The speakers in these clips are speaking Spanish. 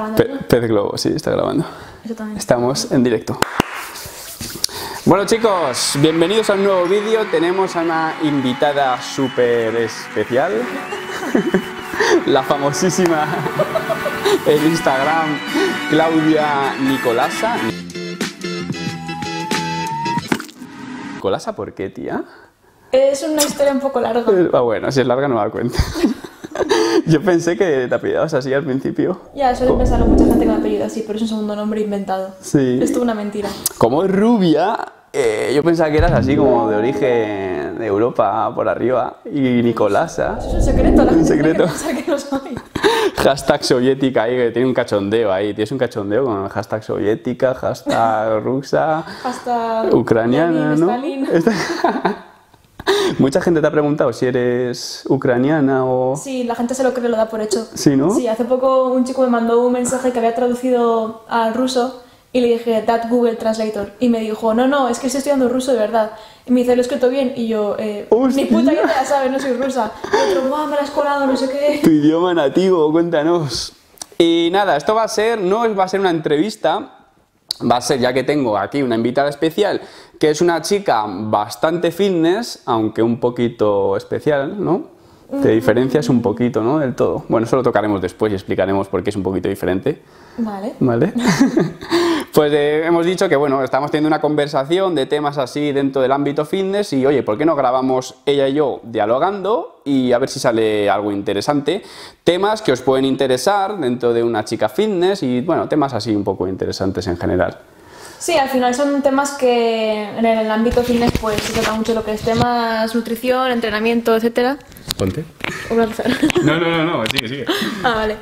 grabando? Pez globo, sí, está grabando. Eso también. Estamos en directo. Bueno chicos, bienvenidos a un nuevo vídeo. Tenemos a una invitada súper especial. La famosísima en Instagram, Claudia Nicolasa. ¿Nicolasa por qué, tía? Es una historia un poco larga. Ah, bueno, si es larga no me da cuenta. Yo pensé que te apellidabas así al principio. Ya, suele pensarlo mucha gente que me ha apellido así, pero es un segundo nombre inventado. Sí. Es toda una mentira. Como es rubia, yo pensaba que eras así como de origen de Europa, por arriba. Y Nicolasa. Eso es un secreto, la gente secreto. tiene que pensar que no soy. Hashtag soviética ahí, que tiene un cachondeo ahí. Tienes un cachondeo con el hashtag soviética, hashtag rusa, Hasta ucraniana, ¿no? Stalin. Mucha gente te ha preguntado si eres ucraniana o... Sí, la gente se lo cree, lo da por hecho. Sí, ¿no? Sí, hace poco un chico me mandó un mensaje que había traducido al ruso y le dije, that Google Translator. Y me dijo, no, es que estoy estudiando ruso de verdad. Y me dice, lo he escrito bien. Y yo, ni puta idea, ¿sabes? No soy rusa. Y otro, guau, me la has colado, no sé qué. Tu idioma nativo, cuéntanos. Y nada, esto va a ser una entrevista. Va a ser, ya que tengo aquí una invitada especial, que es una chica bastante fitness, aunque un poquito especial, ¿no? Te diferencias un poquito, ¿no? Del todo. Bueno, eso lo tocaremos después y explicaremos por qué es un poquito diferente. Vale. ¿Vale? Pues hemos dicho que, bueno, estamos teniendo una conversación de temas así dentro del ámbito fitness y, oye, ¿por qué no grabamos ella y yo dialogando y a ver si sale algo interesante? Temas que os pueden interesar dentro de una chica fitness y, bueno, temas así un poco interesantes en general. Sí, al final son temas que en el ámbito fitness pues se trata mucho lo que es temas nutrición, entrenamiento, etcétera. Ponte. Voy a empezar. No, sigue. Ah, vale.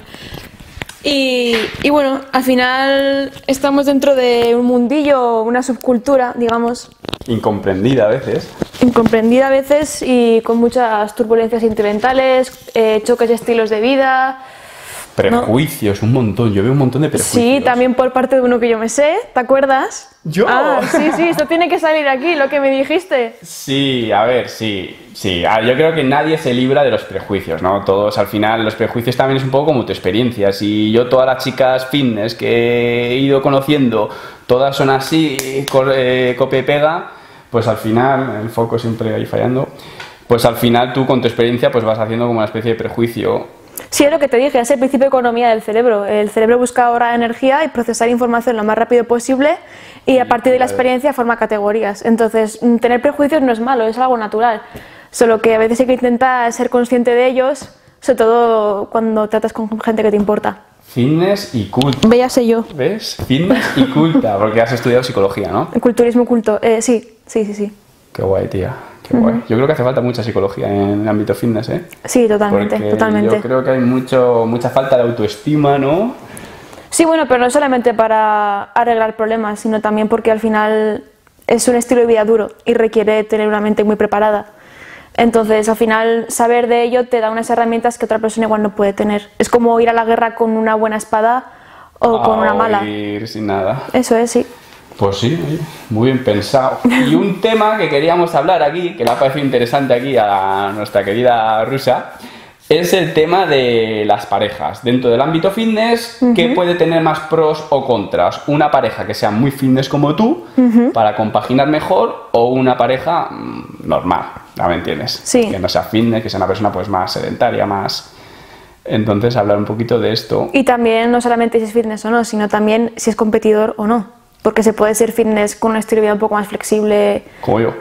Y bueno, al final estamos dentro de un mundillo, una subcultura, digamos. Incomprendida a veces. Incomprendida a veces y con muchas turbulencias sentimentales, choques de estilos de vida. Prejuicios, un montón. Yo veo un montón de prejuicios. Sí, también por parte de uno que yo me sé, ¿te acuerdas? ¿Yo? Ah, sí, esto tiene que salir aquí, lo que me dijiste. Sí, a ver, sí. Yo creo que nadie se libra de los prejuicios, ¿no? Todos, al final, los prejuicios también es un poco como tu experiencia. Si yo todas las chicas fitness que he ido conociendo, todas son así, copia y pega, pues al final, el foco siempre ahí fallando, pues al final tú con tu experiencia pues vas haciendo como una especie de prejuicio. Sí, es lo que te dije, es el principio de economía del cerebro. El cerebro busca ahorrar energía y procesar información lo más rápido posible y a partir de la experiencia forma categorías. Entonces, tener prejuicios no es malo, es algo natural. Solo que a veces hay que intentar ser consciente de ellos, sobre todo cuando tratas con gente que te importa. Fitness y culta. Véase yo. ¿Ves? Fitness y culta, porque has estudiado psicología, ¿no? El culturismo culto, sí. Qué guay, tía. Qué guay. Yo creo que hace falta mucha psicología en el ámbito fitness, ¿eh? Sí, totalmente, porque totalmente. Yo creo que hay mucha falta de autoestima, ¿no? Sí, bueno, pero no solamente para arreglar problemas, sino también porque al final es un estilo de vida duro y requiere tener una mente muy preparada. Entonces, al final, saber de ello te da unas herramientas que otra persona igual no puede tener. Es como ir a la guerra con una buena espada o con una mala. Ir sin nada. Eso es, sí. Pues sí, muy bien pensado. Y un tema que queríamos hablar aquí, que le ha parecido interesante aquí a nuestra querida Rusa, es el tema de las parejas. Dentro del ámbito fitness, ¿qué puede tener más pros o contras? ¿Una pareja que sea muy fitness como tú, para compaginar mejor, o una pareja normal? ¿Ya me entiendes? Sí. Que no sea fitness, que sea una persona pues más sedentaria, más... Entonces, hablar un poquito de esto. Y también no solamente si es fitness o no, sino también si es competidor o no. Porque se puede ser fitness con un estilo de vida un poco más flexible. Como yo.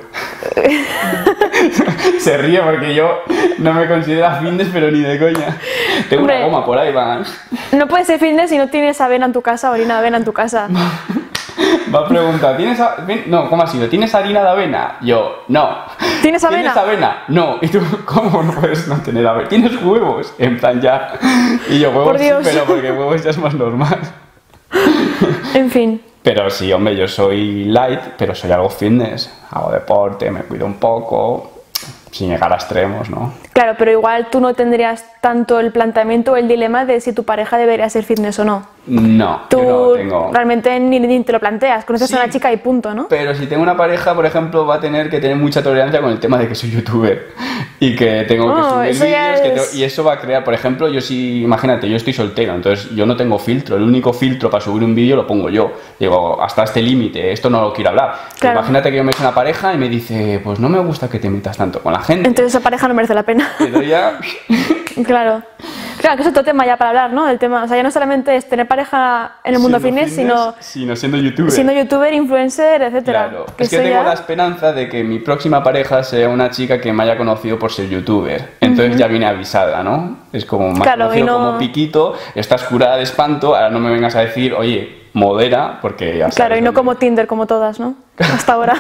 Se ríe porque yo no me considero fitness, pero ni de coña. Tengo una goma por ahí, va. No puedes ser fitness si no tienes avena en tu casa, orina de avena en tu casa. Me ha preguntado, no, ¿cómo ha sido? ¿Tienes harina de avena? Yo, no. ¿Tienes avena? ¿Tienes avena? No. ¿Y tú cómo no puedes no tener avena? ¿Tienes huevos? En plan, ya. Y yo, huevos, Por Dios. Sí, pero porque huevos ya es más normal. En fin. Pero sí, hombre, yo soy light, pero soy algo fitness. Hago deporte, me cuido un poco, sin llegar a extremos, ¿no? Claro, pero igual tú no tendrías tanto el planteamiento o el dilema de si tu pareja debería ser fitness o no. No, Tú yo no tengo. realmente ni te lo planteas, conoces Sí, a una chica y punto, ¿no? Pero si tengo una pareja, por ejemplo, va a tener que tener mucha tolerancia con el tema de que soy youtuber y que tengo que Oh, subir eso ya vídeos es- y eso va a crear, por ejemplo, yo sí, imagínate, yo estoy soltero, entonces yo no tengo filtro, el único filtro para subir un vídeo lo pongo yo. Digo, hasta este límite, esto no lo quiero hablar. Claro. Imagínate que yo me hice una pareja y me dice, pues no me gusta que te metas tanto con la gente. Entonces esa pareja no merece la pena. Pero ya... Claro. Claro, que es otro tema ya para hablar, ¿no? El tema, o sea, ya no solamente es tener pareja en el mundo fitness, sino siendo youtuber. siendo youtuber, influencer, etcétera. Claro, es que tengo la esperanza de que mi próxima pareja sea una chica que me haya conocido por ser youtuber. Entonces ya viene avisada, ¿no? Es como, me has Claro, conocido y no- como Piquito, estás curada de espanto, ahora no me vengas a decir, oye, modera, porque ya sabes Claro, y no dónde- como Tinder, como todas, ¿no? Hasta ahora.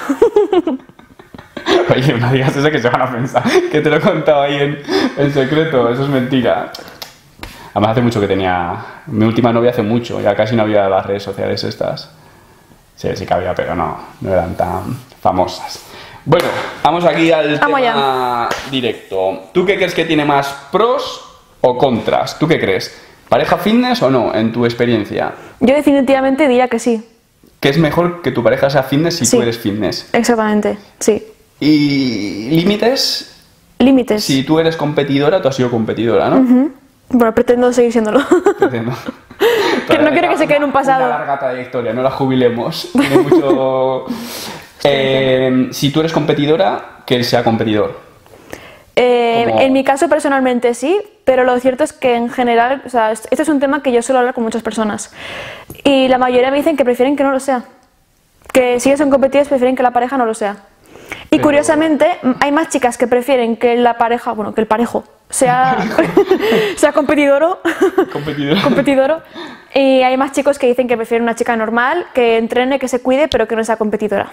Oye, no digas eso que se van a pensar, que te lo he contado ahí en secreto, eso es mentira. Además hace mucho que tenía... Mi última novia hace mucho, ya casi no había las redes sociales estas. Sí, sí que había, pero no eran tan famosas. Bueno, vamos aquí al Vamos tema directo. ¿Tú qué crees que tiene más pros o contras? ¿Tú qué crees? ¿Pareja fitness o no, en tu experiencia? Yo definitivamente diría que sí. ¿Qué es mejor que tu pareja sea fitness si Sí. tú eres fitness? Exactamente, sí. ¿Y límites? Límites. Si tú eres competidora, tú has sido competidora, ¿no? Bueno, pretendo seguir siéndolo. Entiendo. Que no quiero que se quede en un pasado. Una larga trayectoria, no la jubilemos. Tiene mucho... si tú eres competidora, que él sea competidor. Como- En mi caso personalmente sí, pero lo cierto es que en general, o sea, este es un tema que yo suelo hablar con muchas personas y la mayoría me dicen que prefieren que no lo sea, que si ellos son competitivos prefieren que la pareja no lo sea. Y Pero- curiosamente hay más chicas que prefieren que la pareja, bueno, que el parejo sea, sea competidoro, Competidor. competidoro, y hay más chicos que dicen que prefieren una chica normal, que entrene, que se cuide, pero que no sea competidora.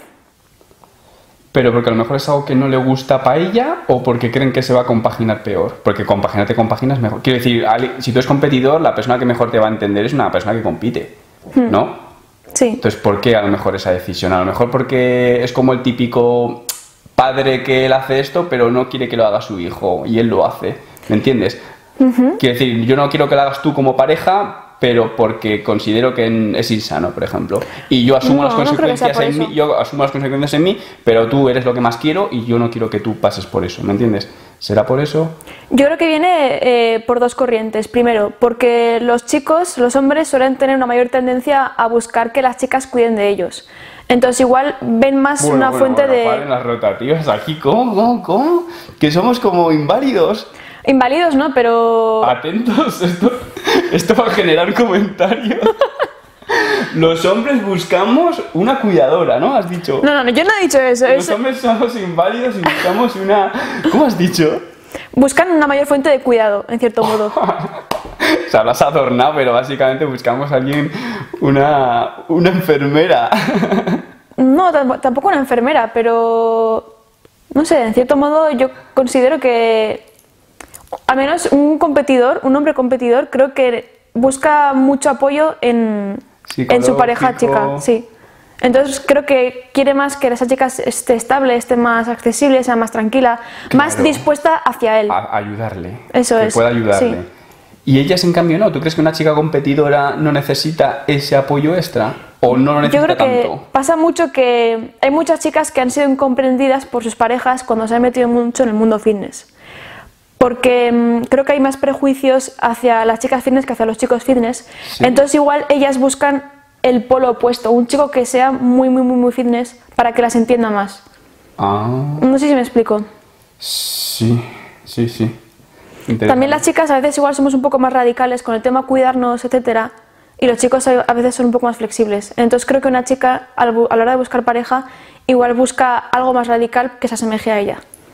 Pero porque a lo mejor es algo que no le gusta para ella o porque creen que se va a compaginar peor. Porque compaginarte compaginas mejor. Quiero decir, si tú eres competidor, la persona que mejor te va a entender es una persona que compite, ¿no? Sí. Entonces, ¿por qué a lo mejor esa decisión? A lo mejor porque es como el típico padre que él hace esto, pero no quiere que lo haga su hijo y él lo hace. ¿Me entiendes? Quiero decir, yo no quiero que lo hagas tú como pareja, pero porque considero que es insano, por ejemplo. Y yo asumo No, las no creo que sea consecuencias por en mí, eso. yo asumo las consecuencias en mí, pero tú eres lo que más quiero y yo no quiero que tú pases por eso, ¿me entiendes? ¿Será por eso? Yo creo que viene por dos corrientes. Primero, porque los chicos, los hombres, suelen tener una mayor tendencia a buscar que las chicas cuiden de ellos. Entonces igual ven más una fuente paren de... las rotativas aquí, ¿cómo? Que somos como inválidos. Inválidos, ¿no? Pero... Atentos, esto va a generar comentarios. Los hombres buscamos una cuidadora, ¿no? Has dicho. No, yo no he dicho eso. Los hombres somos inválidos y buscamos una... ¿Cómo has dicho? Buscan una mayor fuente de cuidado, en cierto modo. O sea, lo has adornado, pero básicamente buscamos a alguien, una enfermera. No, tampoco una enfermera, pero... No sé, en cierto modo yo considero que... Al menos un competidor, un hombre competidor, creo que busca mucho apoyo en su pareja Psicológico. chica, sí. Entonces creo que quiere más que esa chica esté estable, esté más accesible, sea más tranquila, más Claro. dispuesta hacia él. A ayudarle. Eso que es, pueda ayudarle. sí. Y ellas, en cambio, no. ¿Tú crees que una chica competidora no necesita ese apoyo extra? ¿O no lo Yo necesita creo que tanto? pasa mucho que hay muchas chicas que han sido incomprendidas por sus parejas cuando se han metido mucho en el mundo fitness. Porque creo que hay más prejuicios hacia las chicas fitness que hacia los chicos fitness. Sí. Entonces igual ellas buscan el polo opuesto, un chico que sea muy fitness para que las entienda más. Ah, No sé si me explico. sí. Interesante. También las chicas a veces igual somos un poco más radicales con el tema cuidarnos, etcétera, y los chicos a veces son un poco más flexibles. Entonces creo que una chica a la hora de buscar pareja igual busca algo más radical que se asemeje a ella.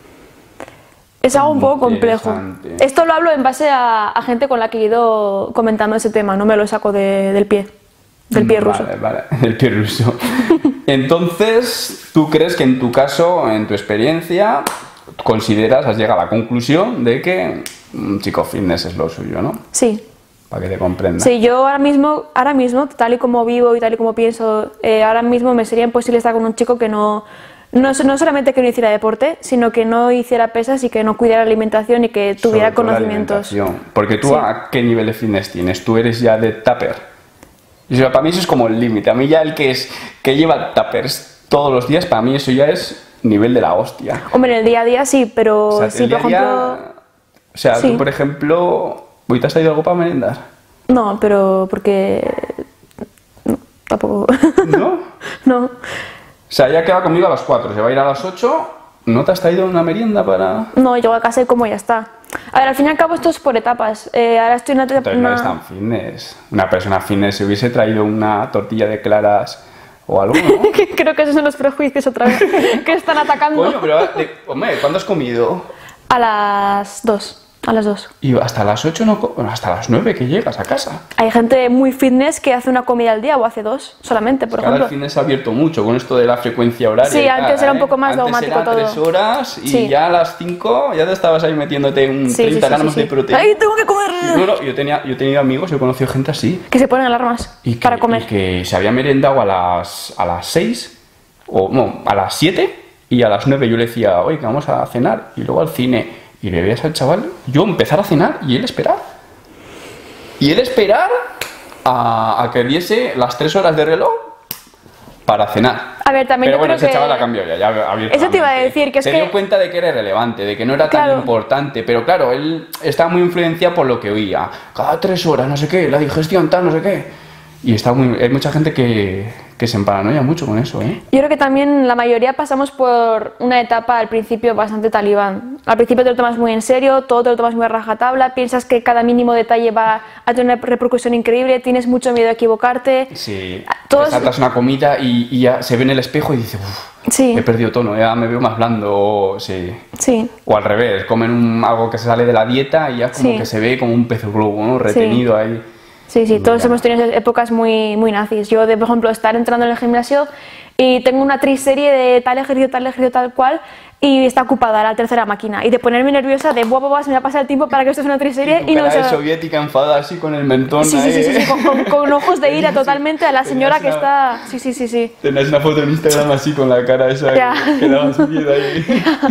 Es algo un poco complejo. Interesante. Esto lo hablo en base a gente con la que he ido comentando ese tema, no me lo saco del pie ruso. Vale, del pie ruso. Entonces, ¿tú crees que en tu caso, en tu experiencia, has llegado a la conclusión de que un chico fitness es lo suyo, ¿no? Sí. Para que te comprenda. Sí, yo ahora mismo, tal y como vivo y tal y como pienso, ahora mismo me sería imposible estar con un chico que no no solamente que no hiciera deporte, sino que no hiciera pesas y que no cuidara la alimentación y que tuviera Sobre todo la conocimientos. alimentación. Porque tú, Sí. ¿a qué nivel de fitness tienes? ¿Tú eres ya de tupper? O sea, para mí eso es como el límite. A mí ya el que lleva tuppers todos los días, para mí eso ya es nivel de la hostia. Hombre, en el día a día sí, pero O sea, sí, el por día a ejemplo... día- o sea, sí. tú, por ejemplo, ¿hoy te has traído algo para merendar? No, pero porque... No, tampoco... ¿No? no. O sea, ya queda conmigo a las 4, se va a ir a las 8. ¿No te has traído una merienda para...? No, llego a casa y como ya está. A ver, al fin y al cabo esto es por etapas. Ahora estoy en una etapa... Entonces no eres tan fitness. Una persona fitness se hubiese traído una tortilla de claras o algo, ¿no? Creo que esos son los prejuicios otra vez que están atacando. Coño, pero hombre, ¿cuándo has comido? A las 2. A las 2. Y hasta las 8 no... Bueno, hasta las 9 que llegas a casa. Hay gente muy fitness que hace una comida al día o hace 2 solamente, por Ahora el ejemplo. fitness ha abierto mucho con esto de la frecuencia horaria. Sí, y tal, antes era un poco más Antes dogmático era todo. 3 horas y Sí. ya a las 5 ya te estabas ahí metiéndote un 30 gramos de proteína. ¡Ay, tengo que comer! No, no, yo he tenido amigos, yo he conocido gente así. Que se ponen alarmas Y para comer. y que se había merendado a las 6, o no, a las 7, y a las 9 yo le decía, oye, que vamos a cenar, y luego al cine. Y le veías al chaval, yo empezar a cenar y él esperar. Y él esperar a que diese las 3 horas de reloj para cenar. A ver, también Pero yo bueno, creo ese que... chaval ha cambiado ya ha abierto Eso la te iba a mente. decir, que es se que- dio cuenta de que era irrelevante, de que no era tan Claro. importante. Pero claro, él estaba muy influenciado por lo que oía. Cada 3 horas, no sé qué, la digestión, tal, no sé qué. Y hay mucha gente que se emparanoia mucho con eso, ¿eh? Yo creo que también la mayoría pasamos por una etapa al principio bastante talibán. Al principio te lo tomas muy en serio, todo te lo tomas muy a rajatabla, piensas que cada mínimo detalle va a tener una repercusión increíble, tienes mucho miedo a equivocarte. Sí, Todos- te saltas una comida y ya se ve en el espejo y dices, uff, Sí. he perdido tono, ya me veo más blando, o, sí. Sí, O al revés, comen algo que se sale de la dieta y ya como Sí. que se ve como un pez globo, ¿no? Retenido ahí. sí, todos Ya. hemos tenido épocas muy nazis. Yo, por ejemplo, estar entrando en el gimnasio y tengo una triserie de tal ejercicio, tal cual, y está ocupada la tercera máquina. Y de ponerme nerviosa de, buah, se me va a pasar el tiempo para que esto sea una triserie Tu y no cara se... de soviética enfadada así con el mentón Sí, ahí. sí, con ojos de ira totalmente a la señora que Tenías está... Sí. Tenías una foto en Instagram así con la cara esa Ya. que dabas miedo ahí.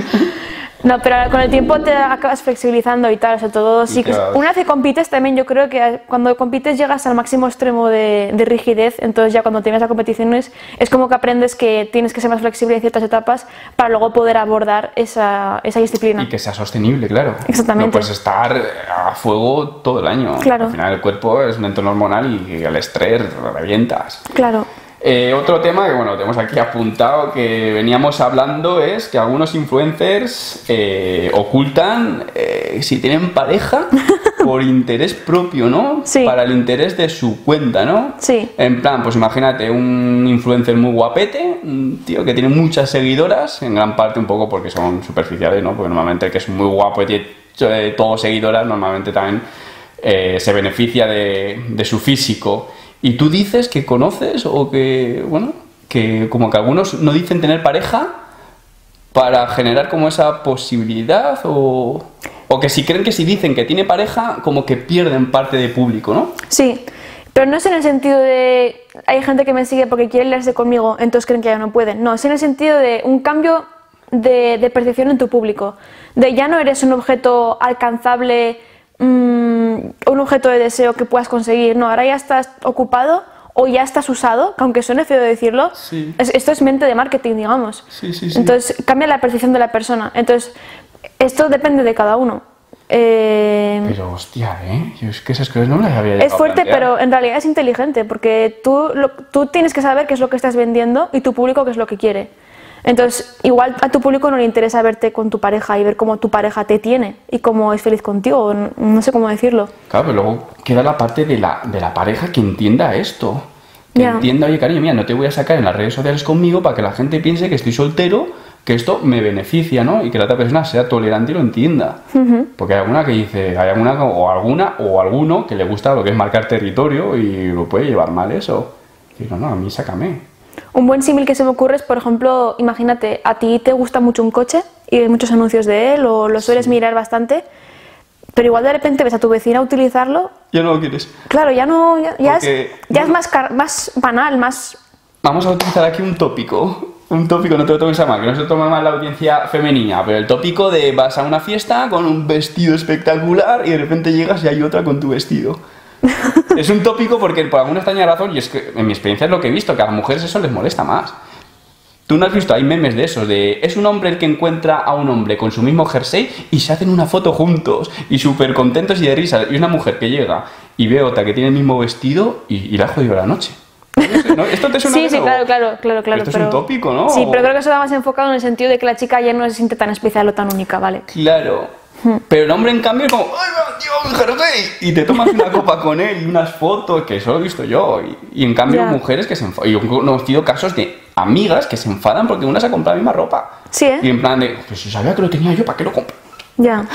No, pero con el tiempo te acabas flexibilizando y tal, o sea, todo sí que... Claro. Una vez que compites también yo creo que cuando compites llegas al máximo extremo de rigidez, entonces ya cuando tienes a competiciones es como que aprendes que tienes que ser más flexible en ciertas etapas para luego poder abordar esa disciplina. Y que sea sostenible, claro. Exactamente. No puedes estar a fuego todo el año. Claro. Al final el cuerpo es un entorno hormonal y el estrés revientas. Claro. Otro tema que bueno, tenemos aquí apuntado que veníamos hablando es que algunos influencers ocultan si tienen pareja por interés propio, ¿no? Sí. Para el interés de su cuenta, ¿no? Sí. En plan, pues imagínate un influencer muy guapete, un tío que tiene muchas seguidoras, en gran parte un poco porque son superficiales, ¿no? Porque normalmente el que es muy guapo y tiene todos seguidoras, normalmente también se beneficia de su físico. Y tú dices que conoces o que, bueno, que como que algunos no dicen tener pareja para generar como esa posibilidad o que si creen que si dicen que tiene pareja como que pierden parte de público, ¿no? Sí, pero no es en el sentido de hay gente que me sigue porque quiere liarse conmigo, entonces creen que ya no pueden. No, es en el sentido de un cambio de percepción en tu público. De ya no eres un objeto alcanzable, un objeto de deseo que puedas conseguir. No, ahora ya estás ocupado o ya estás usado, que aunque suene feo decirlo, Sí. esto es mente de marketing, digamos. Sí. Entonces cambia la percepción de la persona. Entonces, esto depende de cada uno. Pero hostia, yo es que esas cosas no me las había llegado Es a fuerte, plantear. pero en realidad es inteligente, porque tú tienes que saber qué es lo que estás vendiendo y tu público qué es lo que quiere. Entonces, igual a tu público no le interesa verte con tu pareja y ver cómo tu pareja te tiene y cómo es feliz contigo, no sé cómo decirlo. Claro, pero luego queda la parte de la pareja que entienda esto. Que Ya. entienda, oye, cariño, mira, no te voy a sacar en las redes sociales conmigo para que la gente piense que estoy soltero, que esto me beneficia, ¿no? Y que la otra persona sea tolerante y lo entienda. Porque hay alguna que dice, hay alguna o alguno que le gusta lo que es marcar territorio y lo puede llevar mal eso. Y no, a mí sácame. Un buen símil que se me ocurre es, por ejemplo, imagínate, a ti te gusta mucho un coche y ves muchos anuncios de él o lo sueles mirar bastante, pero igual de repente ves a tu vecina utilizarlo. Ya no lo quieres. Claro, ya no, ya Porque- es más banal, más... Vamos a utilizar aquí un tópico. un tópico, no te lo tomes a mal, que no se lo toma mal la audiencia femenina, pero el tópico de vas a una fiesta con un vestido espectacular y de repente llegas y hay otra con tu vestido. Es un tópico porque por alguna extraña razón, y es que en mi experiencia es lo que he visto, que a las mujeres eso les molesta más. Tú no has visto, hay memes de esos, de es un hombre el que encuentra a un hombre con su mismo jersey y se hacen una foto juntos y súper contentos y de risa. Y una mujer que llega y ve otra que tiene el mismo vestido y la ha jodido la noche. ¿No? ¿Esto te suena? Sí, sí, claro. Esto es un tópico, ¿no? Sí, pero creo que eso va más enfocado en el sentido de que la chica ya no se siente tan especial o tan única, ¿vale? Claro. Pero el hombre, en cambio, es como, ¡ay, tío, un jersey! Y te tomas una copa con él y unas fotos, que eso lo he visto yo. Y en cambio, mujeres que se enfadan. Yo he conocido casos de amigas que se enfadan porque una se ha comprado la misma ropa. Sí, ¿eh? Y en plan de, pues si sabía que lo tenía yo, ¿para qué lo compro? Ya.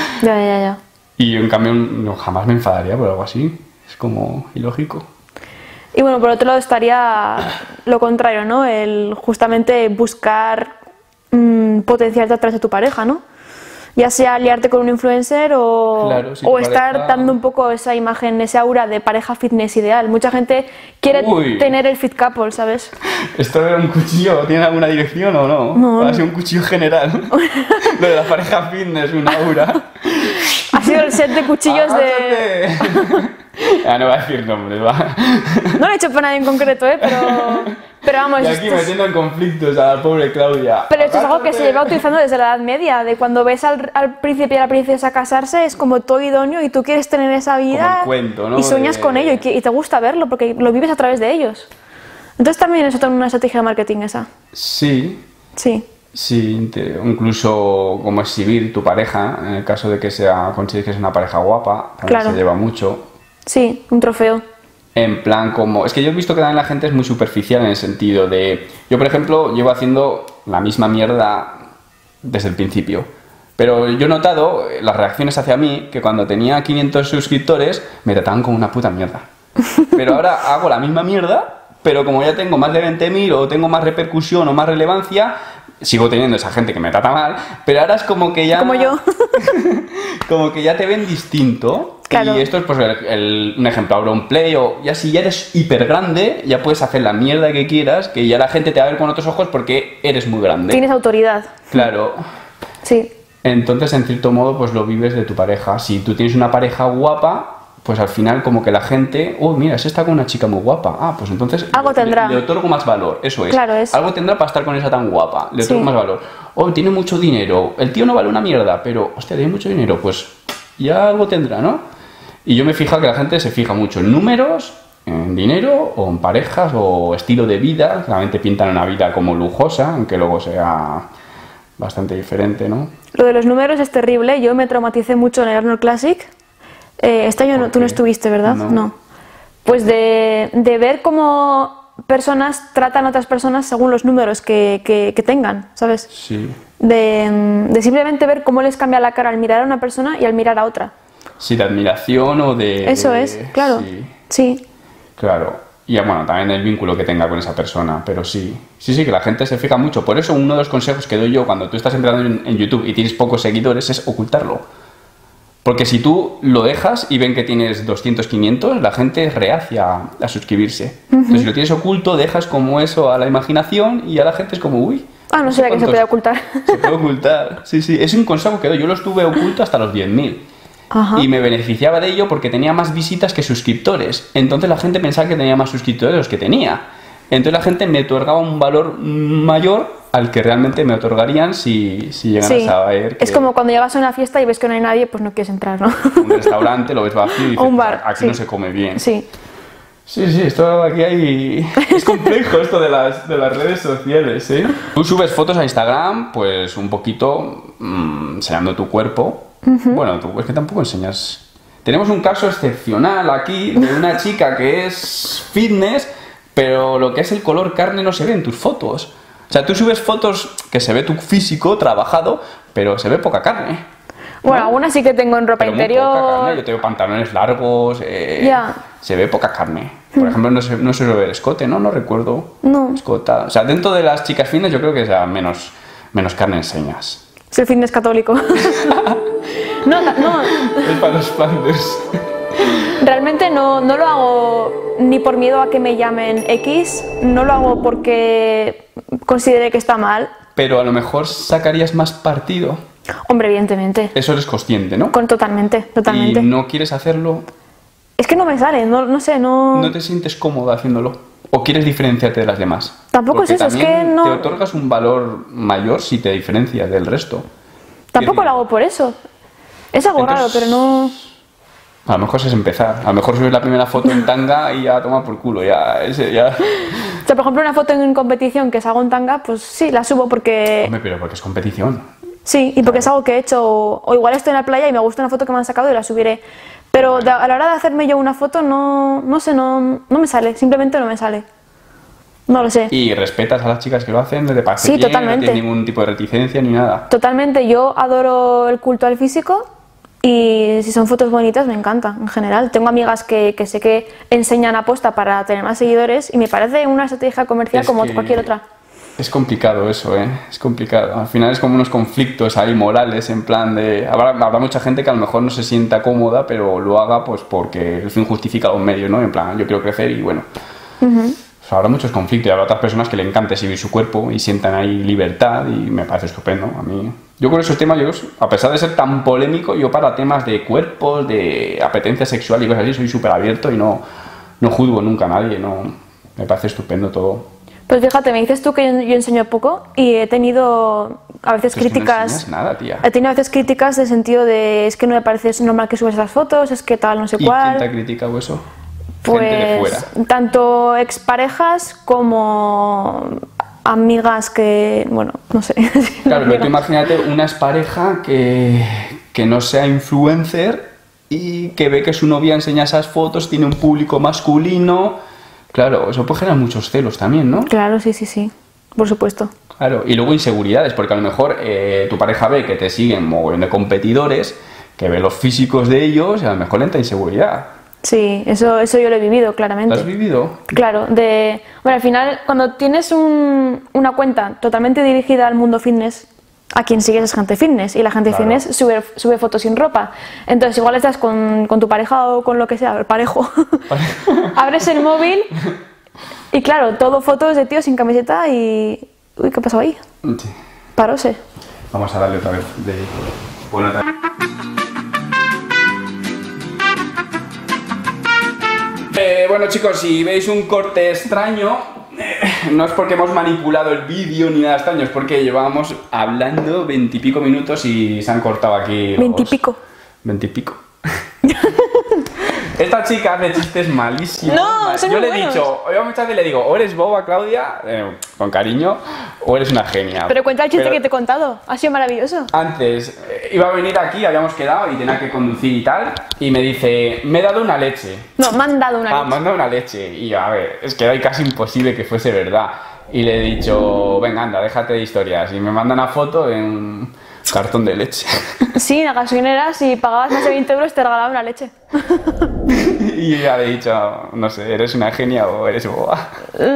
Y yo, en cambio, no, jamás me enfadaría por algo así. Es como ilógico. Y bueno, por otro lado estaría lo contrario, ¿no? El justamente buscar potenciarte a través de tu pareja, ¿no? Ya sea liarte con un influencer o, claro, si o estar dando un poco esa imagen, ese aura de pareja fitness ideal. Mucha gente quiere tener el fit couple, ¿sabes? ¿Esto era un cuchillo? ¿Tiene alguna dirección o no? No. Ha sido un cuchillo general. Lo de la pareja fitness, un aura. Ha sido el set de cuchillos de... No voy a decir nombres, va. No lo he hecho para nadie en concreto, pero vamos... Y aquí metiendo en conflictos a la pobre Claudia. Pero esto es algo que se lleva utilizando desde la Edad Media, de cuando ves al príncipe y a la princesa casarse, es como todo idóneo y tú quieres tener esa vida como el cuento, ¿no? Y sueñas con ello y te gusta verlo porque lo vives a través de ellos. Entonces también es otra una estrategia de marketing esa. Sí. Sí. Sí, incluso como exhibir tu pareja, en el caso de que consideres que es una pareja guapa, también se lleva mucho. Sí, un trofeo. En plan como... Es que yo he visto que también la gente es muy superficial en el sentido de... Yo, por ejemplo, llevo haciendo la misma mierda desde el principio. Pero yo he notado las reacciones hacia mí, que cuando tenía 500 suscriptores, me trataban como una puta mierda. Pero ahora hago la misma mierda, pero como ya tengo más de 20.000 o tengo más repercusión o más relevancia... Sigo teniendo esa gente que me trata mal, pero ahora es como que ya... Como yo. Como que ya te ven distinto. Claro. Y esto es pues un ejemplo, Auronplay, o ya si ya eres hiper grande, ya puedes hacer la mierda que quieras, que ya la gente te va a ver con otros ojos porque eres muy grande. Tienes autoridad. Claro. Sí. Entonces, en cierto modo, pues lo vives de tu pareja. Si tú tienes una pareja guapa... Pues al final como que la gente, oh mira, se está con una chica muy guapa, pues entonces algo tendrá. Le otorgo más valor, eso es. Claro, es. Algo tendrá para estar con esa tan guapa, le otorgo más valor. Oh, tiene mucho dinero, el tío no vale una mierda, pero hostia, tiene mucho dinero, pues ya algo tendrá, ¿no? Y yo me fijo que la gente se fija mucho en números, en dinero, o en parejas, o estilo de vida, realmente pintan una vida como lujosa, aunque luego sea bastante diferente, ¿no? Lo de los números es terrible, yo me traumaticé mucho en el Arnold Classic. Este año tú no estuviste, ¿verdad? No. Pues de ver cómo personas tratan a otras personas según los números que tengan, ¿sabes? Sí. De simplemente ver cómo les cambia la cara al mirar a una persona y al mirar a otra. Sí, de admiración o de... Eso es, claro. Sí. Claro. Y bueno, también el vínculo que tenga con esa persona, pero sí. Sí, que la gente se fija mucho. Por eso uno de los consejos que doy yo cuando tú estás empezando en YouTube y tienes pocos seguidores es ocultarlo. Porque si tú lo dejas y ven que tienes 200, 500, la gente es reacia a suscribirse. Entonces, si lo tienes oculto, dejas como eso a la imaginación y a la gente es como, uy. Ah, no sabía que se puede ocultar. Se puede ocultar, sí. Es un consejo que doy. Yo lo estuve oculto hasta los 10.000. Y me beneficiaba de ello porque tenía más visitas que suscriptores. Entonces la gente pensaba que tenía más suscriptores de los que tenía. Entonces la gente me otorgaba un valor mayor al que realmente me otorgarían si llegan a saber que... Es como cuando llegas a una fiesta y ves que no hay nadie, pues no quieres entrar, ¿no? Un restaurante, lo ves vacío y dices, un bar, aquí no se come bien. Sí, esto aquí hay... Es complejo esto de las redes sociales, ¿eh? Tú subes fotos a Instagram, pues un poquito enseñando tu cuerpo. Bueno, es que tampoco enseñas... Tenemos un caso excepcional aquí de una chica que es fitness, pero lo que es el color carne no se ve en tus fotos. O sea, tú subes fotos que se ve tu físico trabajado, pero se ve poca carne. Bueno, algunas sí que tengo en ropa interior. Poca carne. Yo tengo pantalones largos, se ve poca carne. Por ejemplo, no se ve el escote, ¿no? No recuerdo. No. Escota. O sea, dentro de las chicas finas yo creo que sea menos carne enseñas. Es el fitness católico. No. Es para los Flanders. Realmente no lo hago ni por miedo a que me llamen X, no lo hago porque considere que está mal. Pero a lo mejor sacarías más partido. Hombre, evidentemente. Eso eres consciente, ¿no? Totalmente, totalmente. ¿Y no quieres hacerlo? Es que no me sale, no sé, no... ¿No te sientes cómoda haciéndolo? ¿O quieres diferenciarte de las demás? Tampoco Porque es eso, es que también no... te otorgas un valor mayor si te diferencias del resto. Tampoco lo hago por eso. Es algo raro, pero no... A lo mejor es empezar. A lo mejor subes la primera foto en tanga y ya toma por culo. Ya. O sea, por ejemplo, una foto en competición que salgo en tanga, pues sí, la subo porque... Hombre, pero porque es competición. Sí, y porque es algo que he hecho, o igual estoy en la playa y me gusta una foto que me han sacado y la subiré. Pero a la hora de hacerme yo una foto, no sé, no me sale, simplemente no me sale. No lo sé. ¿Y respetas a las chicas que lo hacen? ¿Te parece Sí, bien? totalmente. ¿No tienes ningún tipo de reticencia ni nada? Totalmente, yo adoro el culto al físico y si son fotos bonitas me encanta, en general. Tengo amigas que sé que enseñan aposta para tener más seguidores y me parece una estrategia comercial como cualquier otra. Es complicado eso, ¿eh? Es complicado. Al final es como unos conflictos ahí morales, en plan de... Habrá mucha gente que a lo mejor no se sienta cómoda, pero lo haga pues porque el fin justifica los medios, ¿no? En plan, yo quiero crecer y bueno... O sea, habrá muchos conflictos y habrá otras personas que le encante exhibir su cuerpo y sientan ahí libertad y me parece estupendo a mí. Yo con esos temas, a pesar de ser tan polémico, yo para temas de cuerpos, de apetencia sexual y cosas así, soy súper abierto y no juzgo nunca a nadie, no... Me parece estupendo todo. Pues fíjate, me dices tú que yo enseño poco y he tenido a veces críticas. No enseñas nada, tía. He tenido a veces críticas de sentido de es que no me parece normal que subas esas fotos, es que tal, no sé cuál. ¿Y quién te ha criticado eso? Pues gente de fuera. Tanto exparejas como amigas que, bueno, no sé. Claro, pero tú imagínate una expareja que no sea influencer y que ve que su novia enseña esas fotos, tiene un público masculino. Claro, eso puede generar muchos celos también, ¿no? Claro, sí, por supuesto. Claro, y luego inseguridades, porque a lo mejor tu pareja ve que te siguen mogollón de competidores, que ve los físicos de ellos y a lo mejor le entra inseguridad. Sí, eso yo lo he vivido, claramente. ¿Lo has vivido? Claro, bueno, al final, cuando tienes una cuenta totalmente dirigida al mundo fitness, a quien sigues es gente fitness, y la gente fitness sube fotos sin ropa. Entonces, igual estás con tu pareja o con lo que sea, el parejo, abres el móvil y claro, todo fotos de tío sin camiseta y... Uy, ¿qué pasó ahí? Sí. Paróse. Vamos a darle otra vez de... Bueno, bueno chicos, si veis un corte extraño, no es porque hemos manipulado el vídeo ni nada extraño, es porque llevábamos hablando 20 y pico minutos y se han cortado aquí los... 20 y pico. 20 y pico. Esta chica hace chistes malísimos. No, son yo muy le he buenos. dicho, yo muchas veces le digo, o eres boba, Claudia, con cariño, o eres una genia. Pero cuenta el chiste que te he contado, ha sido maravilloso. Antes, iba a venir aquí, habíamos quedado y tenía que conducir y tal, y me dice, me he dado una leche. No, me han dado una leche. Me han dado una leche. Y a ver, es que era casi imposible que fuese verdad. Y le he dicho, venga, anda, déjate de historias. Y me manda una foto en un cartón de leche. Sí, en la gasolinera, si pagabas más de 20 euros te regalaban una leche. Y ya le he dicho, no sé, ¿eres una genia o eres boba?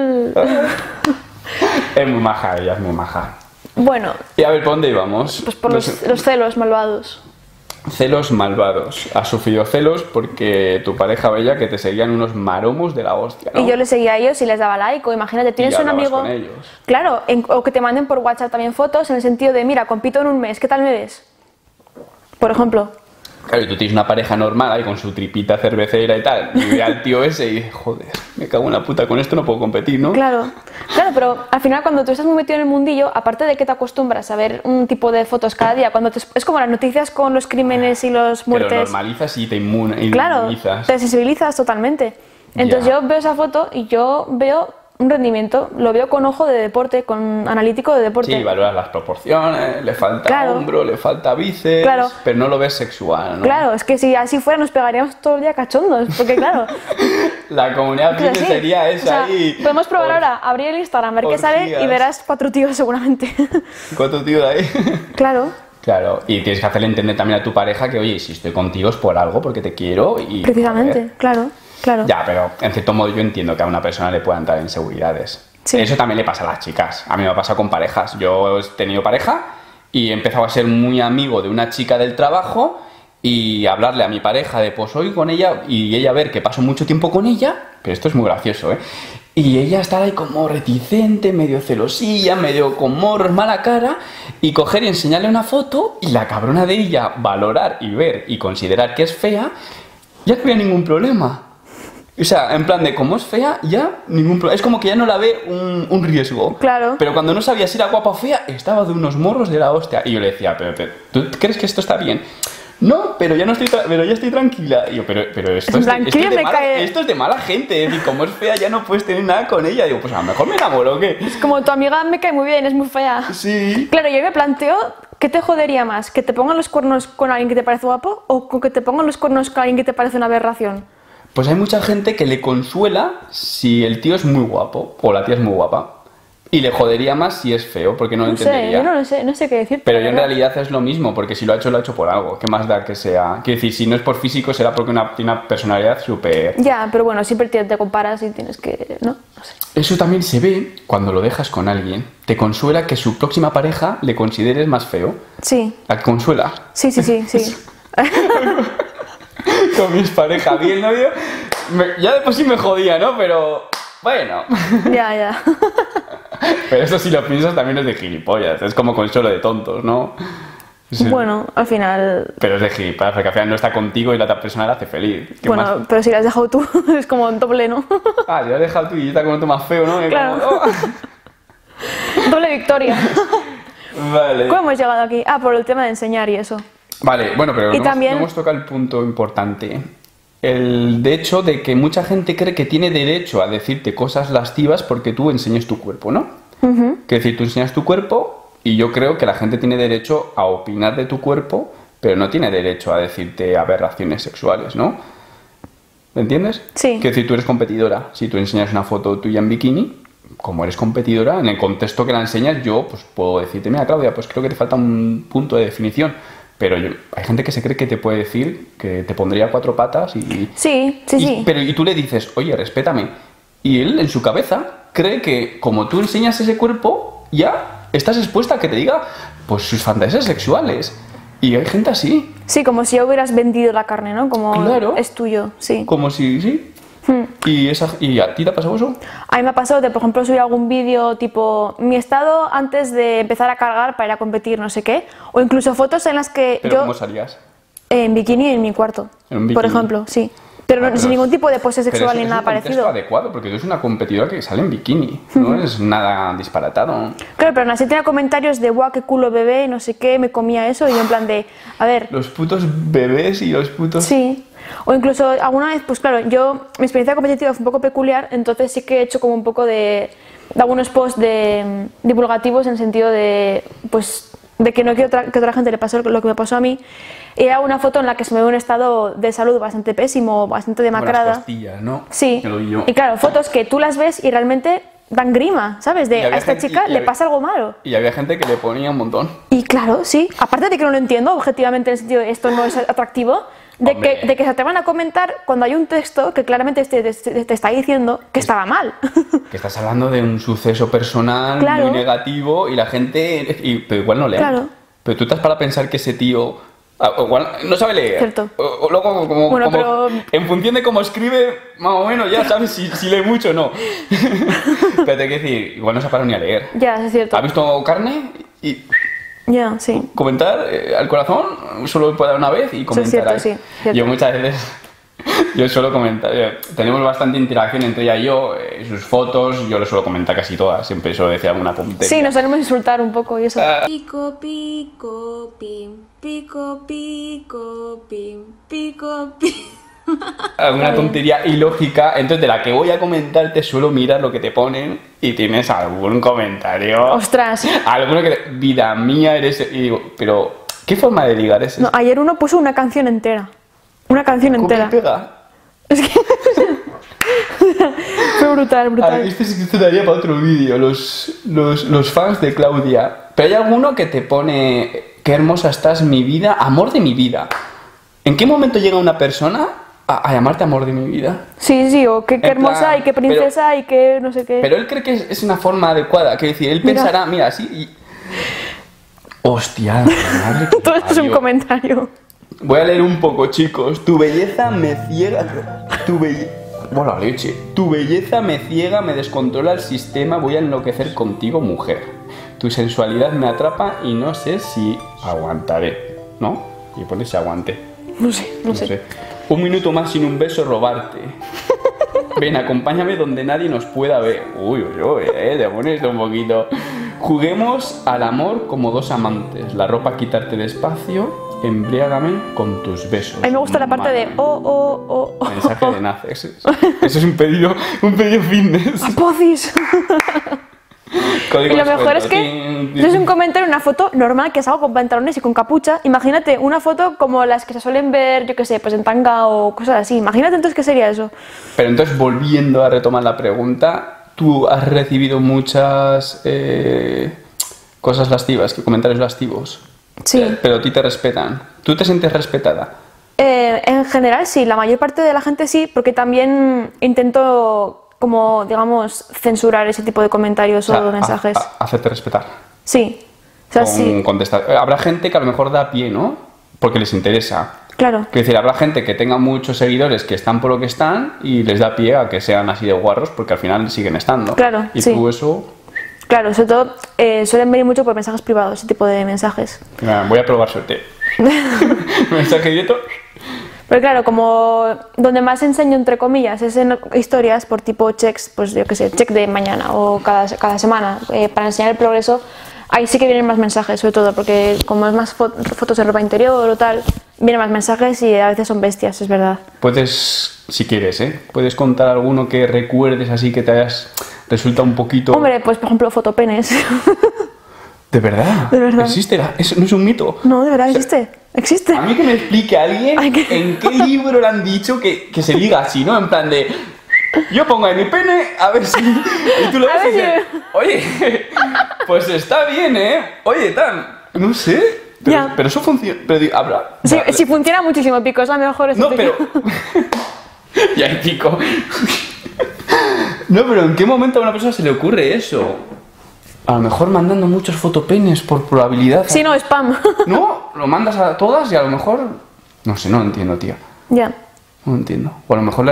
Es muy maja, ella es muy maja. Bueno. Y a ver, ¿por dónde íbamos? Pues por los celos malvados. Celos malvados. Has sufrido celos porque tu pareja veía que te seguían unos maromos de la hostia, ¿no? Y yo les seguía a ellos y les daba like. O imagínate, tienes un amigo... con ellos. Claro, o que te manden por WhatsApp también fotos en el sentido de, mira, compito en un mes, ¿qué tal me ves? Por ejemplo. Claro, y tú tienes una pareja normal ahí con su tripita cervecera y tal, y ve al tío ese y dice, joder, me cago en la puta, con esto no puedo competir, ¿no? Claro, pero al final cuando tú estás muy metido en el mundillo, aparte de que te acostumbras a ver un tipo de fotos cada día, es como las noticias con los crímenes y los muertes. Pero normalizas y te inmunizas. Claro, te sensibilizas totalmente. Entonces yo veo esa foto y yo veo un rendimiento, lo veo con ojo de deporte, con analítico de deporte. Sí, valoras las proporciones, le falta hombro, le falta bíceps, pero no lo ves sexual, ¿no? Claro, es que si así fuera nos pegaríamos todo el día cachondos, porque claro... La comunidad fitness sería esa, o sea, ahí. Podemos probar ahora, abrir el Instagram, ver qué sale y verás 4 tíos seguramente. 4 tíos ahí. Claro. Claro, y tienes que hacerle entender también a tu pareja que, oye, si estoy contigo es por algo, porque te quiero y... Precisamente, claro. Claro. Ya, pero en cierto modo yo entiendo que a una persona le puedan dar inseguridades. Sí. Eso también le pasa a las chicas. A mí me ha pasado con parejas. Yo he tenido pareja y he empezado a ser muy amigo de una chica del trabajo y hablarle a mi pareja de pues hoy con ella y ella ver que paso mucho tiempo con ella, pero esto es muy gracioso, ¿eh? Y ella estaba ahí como reticente, medio celosilla, medio con morros, mala cara, y coger y enseñarle una foto, y la cabrona de ella valorar y ver y considerar que es fea, ya no había ningún problema. O sea, en plan de como es fea, ya ningún problema. Es como que ya no la ve un riesgo. Claro. Pero cuando no sabía si era guapa o fea, estaba de unos morros de la hostia. Y yo le decía, pero ¿tú crees que esto está bien? No, pero ya no estoy, pero ya estoy tranquila. Y yo, pero esto esto es de mala gente. Es decir, como es fea, ya no puedes tener nada con ella. Digo, pues a lo mejor me enamoro, ¿o qué? Es como tu amiga me cae muy bien, es muy fea. Sí. Claro, yo me planteo, ¿qué te jodería más? ¿Que te pongan los cuernos con alguien que te parece guapo o con que te pongan los cuernos con alguien que te parece una aberración? Pues hay mucha gente que le consuela si el tío es muy guapo o la tía es muy guapa. Y le jodería más si es feo, porque no lo entendería. Yo no sé qué decir. Pero yo en realidad es lo mismo, porque si lo ha hecho por algo. ¿Qué más da que sea? Quiero decir, si no es por físico, será porque tiene una personalidad súper... Ya, pero bueno, siempre te comparas y tienes que... No sé. Eso también se ve cuando lo dejas con alguien. Te consuela que su próxima pareja le consideres más feo. Sí. ¿La que consuela? Sí. Con mis parejas, bien, novio. Ya de por sí me jodía, ¿no? Pero... Bueno. Ya. Pero eso si lo piensas también es de gilipollas. Es como consuelo de tontos, ¿no? Sí. Bueno, al final... Pero es de gilipollas, porque al final no está contigo y la otra persona la hace feliz. Bueno, más? pero si la has dejado tú, es como doble, ¿no? Ah, yo la he dejado tú y está con otro más feo, ¿no? Claro. Como, oh. Doble victoria. Vale. ¿Cómo hemos llegado aquí? Ah, por el tema de enseñar y eso. Vale, bueno, pero no hemos tocado el punto importante. El hecho de que mucha gente cree que tiene derecho a decirte cosas lascivas porque tú enseñes tu cuerpo, ¿no? Que decir, tú enseñas tu cuerpo y yo creo que la gente tiene derecho a opinar de tu cuerpo, pero no tiene derecho a decirte aberraciones sexuales, ¿no? ¿Me entiendes? Sí. Que decir, tú eres competidora. Si tú enseñas una foto tuya en bikini, como eres competidora, en el contexto que la enseñas, yo pues puedo decirte, mira, Claudia, pues creo que te falta un punto de definición. Pero hay gente que se cree que te puede decir que te pondría 4 patas y... Sí. Pero y tú le dices, oye, respétame. Y él, en su cabeza, cree que como tú enseñas ese cuerpo, ya estás expuesta a que te diga, pues, sus fantasías sexuales. Y hay gente así. Sí, como si ya hubieras vendido la carne, ¿no? Como claro. Es tuyo, sí. Como si, sí. ¿Y a ti te ha pasado eso? A mí me ha pasado de, por ejemplo, subir algún vídeo tipo mi estado antes de empezar a cargar para ir a competir, no sé qué, o incluso fotos en las que ¿Pero yo... cómo salías? En bikini en mi cuarto, ¿En un bikini? por ejemplo, sí. Pero sin ningún tipo de pose sexual ni nada parecido. Es adecuado, porque tú eres una competidora que sale en bikini, no es nada disparatado. Claro, pero aún así tenía comentarios de guau, qué culo bebé, no sé qué, me comía eso, y yo en plan de, a ver... Los putos bebés y los putos... Sí. O incluso alguna vez, pues claro, mi experiencia competitiva fue un poco peculiar, entonces sí que he hecho como un poco de algunos posts divulgativos en el sentido de, pues, de que no quiero que otra gente le pase lo que me pasó a mí. Y era una foto en la que se me ve un estado de salud bastante pésimo, bastante demacrada. Las costillas, ¿no? Sí. Y claro, fotos que tú las ves y realmente dan grima, ¿sabes? De a esta chica le pasa algo malo. Y había gente que le ponía un montón. Y claro, sí. Aparte de que no lo entiendo objetivamente en el sentido de esto no es atractivo, de que se te van a comentar cuando hay un texto que claramente te está diciendo que estaba mal. Que estás hablando de un suceso personal muy negativo y la gente... pero igual no lee. Claro. Pero tú estás para pensar que ese tío... igual no sabe leer. Cierto. O luego, pero... en función de cómo escribe, más o menos ya sabes si lee mucho o no. Pero te quiero decir, igual no se ha parado ni a leer. Ya, es cierto. ¿Ha visto carne? Y... Ya, sí. Comentar al corazón solo puede dar una vez y comentar. Cierto, sí, cierto. Yo muchas veces, yo suelo comentar, tenemos bastante interacción entre ella y yo, sus fotos, yo le suelo comentar casi todas, siempre suelo decir alguna tontería. Sí, nos solemos insultar un poco y eso. Pico, pico, pim, pico, pico, pim, pico, pim. Alguna tontería ilógica, entonces de la que voy a comentar te suelo mirar lo que te ponen y tienes algún comentario. ¡Ostras! Alguno que vida mía eres... Y digo, pero ¿qué forma de ligar es esa? No, ayer uno puso una canción entera. Una canción entera. ¿Cómo pega? Es que... fue brutal, brutal. Este sí que te daría para otro vídeo, los fans de Claudia. Pero hay alguno que te pone, qué hermosa estás, mi vida, amor de mi vida. ¿En qué momento llega una persona a llamarte amor de mi vida? Sí, o qué hermosa y qué princesa y qué no sé qué. Pero él cree que es una forma adecuada, que decir, él pensará, mira, así y... Hostia, madre que todo esto es un comentario. Voy a leer un poco, chicos. Tu belleza me ciega. Buena leche. Tu belleza me ciega, me descontrola el sistema, voy a enloquecer contigo, mujer. Tu sensualidad me atrapa y no sé si aguantaré. ¿No? Y pones si aguante. No sé. Un minuto más sin un beso, robarte. Ven, acompáñame donde nadie nos pueda ver. Uy, te pones un poquito. Juguemos al amor como dos amantes. La ropa quitarte despacio, embriágame con tus besos. A mí me gusta la parte de Mensaje de naces. Eso es un pedido fitness. ¡Apocis! Y lo mejor es que es un comentario, una foto normal que salgo con pantalones y con capucha. Imagínate una foto como las que se suelen ver, yo qué sé, pues en tanga o cosas así. Imagínate entonces qué sería eso. Pero entonces, volviendo a retomar la pregunta, ¿tú has recibido muchas cosas lascivas, comentarios lascivos? Sí. Pero a ti te respetan. ¿Tú te sientes respetada? En general sí, la mayor parte de la gente sí, porque también intento, como digamos, censurar ese tipo de comentarios o mensajes. Hacerte respetar. Sí. O sea, sí. Contestar. Habrá gente que a lo mejor da pie, ¿no? Porque les interesa. Claro. Quiero decir, habrá gente que tenga muchos seguidores que están por lo que están y les da pie a que sean así de guarros porque al final siguen estando. Claro, y sí. tú eso... Claro, sobre todo suelen venir mucho por mensajes privados, ese tipo de mensajes. Voy a probar suerte. Mensaje directo. Pero claro, como donde más enseño, entre comillas, es en historias por tipo checks, pues yo qué sé, check de mañana o cada semana, para enseñar el progreso, ahí sí que vienen más mensajes, sobre todo, porque como es más fotos de ropa interior o tal, vienen más mensajes y a veces son bestias, es verdad. Puedes, si quieres, puedes contar alguno que recuerdes así que te hayas... Resulta un poquito... Hombre, pues por ejemplo fotopenes. ¿De verdad? ¿De verdad? ¿Existe? ¿Eso no es un mito? No, de verdad, existe. A mí que me explique alguien en qué libro le han dicho que se diga así, ¿no? En plan de... Yo pongo en mi pene, a ver si... Y tú lo ves y dices... Oye, pues está bien, ¿eh? Oye, no sé... Pero eso funciona... Pero habrá... Sí, funciona muchísimo, Pico, es la mejor... No, pero... Ya hay Pico... No, pero ¿en qué momento a una persona se le ocurre eso? A lo mejor mandando muchos fotopenes por probabilidad. Sí, no, spam. No, lo mandas a todas y a lo mejor... No sé, no lo entiendo, tía. Ya. No lo entiendo. O a lo mejor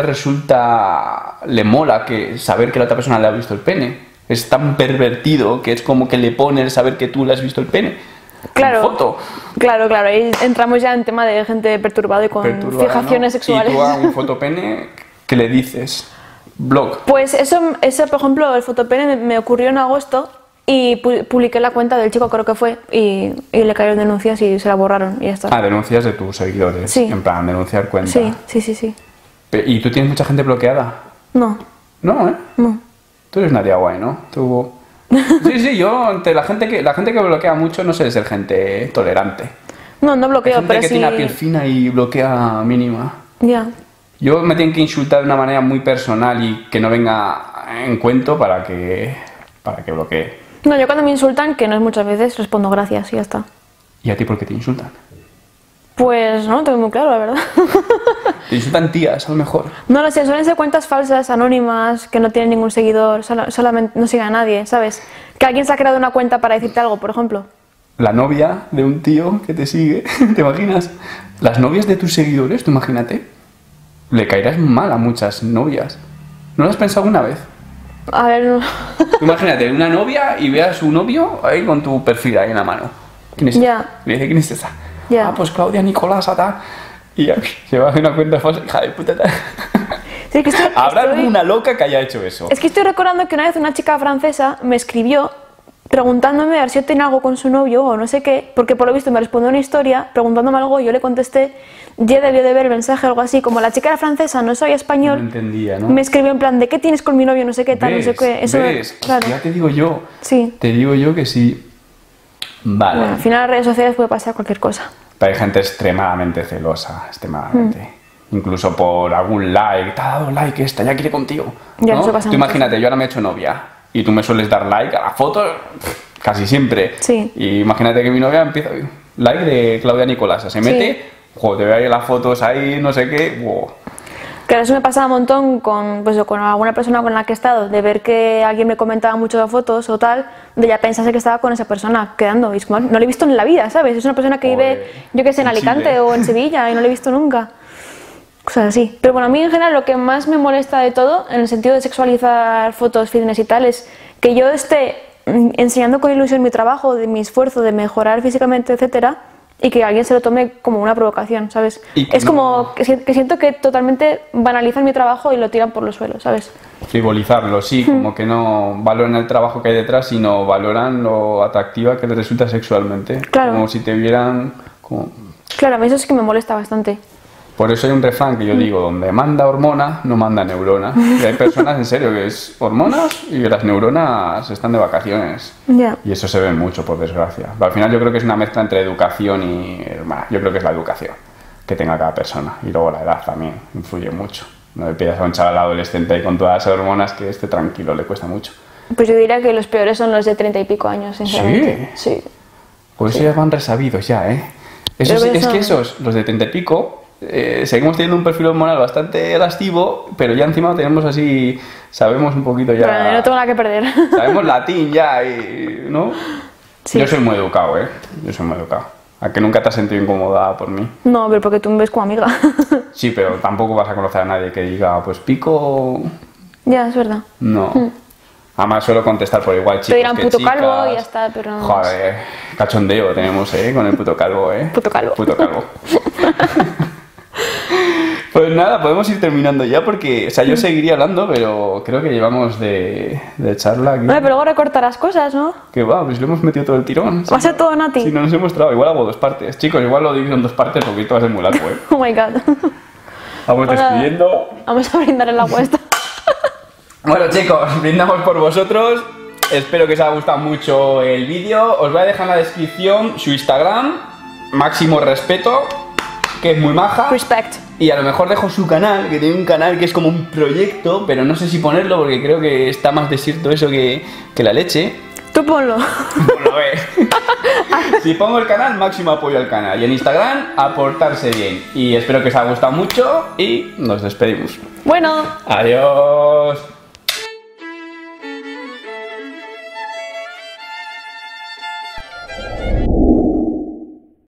le mola saber que la otra persona le ha visto el pene. Es tan pervertido que es como que le pone el saber que tú le has visto el pene. Claro. En foto. Claro, ahí entramos ya en tema de gente perturbada y con fijaciones sexuales. Y tú a un fotopene, ¿qué le dices? Blog. Pues eso, por ejemplo, el fotopene me ocurrió en agosto y publiqué la cuenta del chico, creo que fue, y le cayeron denuncias y se la borraron y ya está. Denuncias de tus seguidores. Sí. En plan, denunciar cuenta. Sí. ¿Y tú tienes mucha gente bloqueada? No. No, ¿eh? No. Tú eres Nadia Guay, ¿no? Tú... Sí, yo, entre la gente que bloquea mucho no sé ser gente tolerante. No bloqueo, gente pero que sí... tiene la piel fina y bloquea mínima. Ya. Yo me tienen que insultar de una manera muy personal y que no venga en cuento para que bloquee. No, yo cuando me insultan, que no es muchas veces, respondo gracias y ya está. ¿Y a ti por qué te insultan? Pues no tengo muy claro, la verdad. Te insultan tías, a lo mejor. No lo sé, suelen ser cuentas falsas, anónimas, que no tienen ningún seguidor, solamente no siguen a nadie, ¿sabes? Que alguien se ha creado una cuenta para decirte algo, por ejemplo. La novia de un tío que te sigue, ¿te imaginas? Las novias de tus seguidores, tú imagínate. Le caerás mal a muchas novias. ¿No lo has pensado una vez? A ver, no. Imagínate, una novia y veas a su novio ahí con tu perfil ahí en la mano. ¿Quién es esa? Le dice, ¿quién es esa? Ya. Pues Claudia Nicolás, tal. Y ya, se va a hacer una cuenta falsa, hija de puta. Sí, es que Habrá alguna loca que haya hecho eso. Es que estoy recordando que una vez una chica francesa me escribió preguntándome a ver si yo tenía algo con su novio o no sé qué, porque por lo visto me respondió una historia preguntándome algo y yo le contesté, ya debió de ver el mensaje o algo así, como la chica era francesa, no soy español, no entendía, ¿no? Me escribió en plan, ¿de qué tienes con mi novio? No sé qué tal, no sé qué. Eso, claro. Ya te digo yo. Sí. Te digo yo que sí. Vale. Bueno, al final en las redes sociales puede pasar cualquier cosa. Pero hay gente extremadamente celosa, extremadamente. Incluso por algún like, te ha dado like esta, ya quiere contigo. Ya, ¿no? eso pasa Tú mucho. imagínate, yo ahora me he hecho novia y tú me sueles dar like a la foto casi siempre. Sí. Y imagínate que mi novia empieza, like de Claudia Nicolás, se mete, joder, te veo ahí las fotos ahí, no sé qué, wow. Claro, eso me pasaba un montón con alguna persona con la que he estado, de ver que alguien me comentaba mucho de fotos o tal, de ya pensarse que estaba con esa persona quedando. Y es como, no le he visto en la vida, ¿sabes? Es una persona que vive, yo qué sé, en Alicante Chile. o en Sevilla y no le he visto nunca. cosas así. Pero bueno, a mí en general lo que más me molesta de todo, en el sentido de sexualizar fotos, fitness y tal, es que yo esté enseñando con ilusión mi trabajo, de mi esfuerzo, de mejorar físicamente, etcétera, y que alguien se lo tome como una provocación, ¿sabes? Es como que siento que totalmente banalizan mi trabajo y lo tiran por los suelos, ¿sabes? Frivolizarlo, sí, como que no valoran el trabajo que hay detrás, sino valoran lo atractiva que les resulta sexualmente. Claro. Como si te vieran como... Claro, a mí eso sí que me molesta bastante. Por eso hay un refrán que yo digo, donde manda hormona, no manda neurona. Y hay personas, en serio, que es hormonas y las neuronas están de vacaciones. Ya. Y eso se ve mucho, por desgracia. Pero al final yo creo que es una mezcla entre educación y... Bueno, yo creo que es la educación que tenga cada persona. Y luego la edad también influye mucho. No le pidas a un chaval adolescente ahí con todas las hormonas que esté tranquilo, le cuesta mucho. Pues yo diría que los peores son los de 30 y pico años, sinceramente. Sí. Pues sí. Ya van resabidos ya, ¿eh? Eso sí, es que esos, los de 30 y pico... seguimos teniendo un perfil hormonal bastante elastivo, pero ya encima tenemos así, sabemos un poquito ya... Pero no tengo nada que perder. Sabemos latín ya, ¿no? Sí. Yo soy muy educado, ¿eh? Yo soy muy educado. ¿A que nunca te has sentido incómoda por mí? No, pero porque tú me ves como amiga. Sí, pero tampoco vas a conocer a nadie que diga, pues pico... Ya, es verdad. No. Además suelo contestar por igual, chicos. Te dirán que puto chicas. calvo y ya está, pero no. Joder, cachondeo tenemos, con el puto calvo, Puto calvo. Puto calvo. Pues nada, podemos ir terminando ya porque, o sea, yo seguiría hablando, pero creo que llevamos de charla aquí. Vale, pero luego recortarás cosas, ¿no? Que va, pues lo hemos metido todo el tirón. Va a ser todo Nati. Sí, no nos hemos trabado. Igual hago 2 partes. Chicos, igual lo divido en 2 partes porque esto va a ser muy largo, ¿eh? Oh my god. Vamos despidiendo. Vamos a brindar en la apuesta. Bueno, chicos, brindamos por vosotros. Espero que os haya gustado mucho el vídeo. Os voy a dejar en la descripción su Instagram, Máximo Respeto, que es muy maja. Respect. Y a lo mejor dejo su canal, que tiene un canal que es como un proyecto, pero no sé si ponerlo porque creo que está más desierto eso que la leche. Tú ponlo. Bueno, a ver. Si pongo el canal, máximo apoyo al canal. Y en Instagram, aportarse bien. Y espero que os haya gustado mucho y nos despedimos. Bueno. Adiós.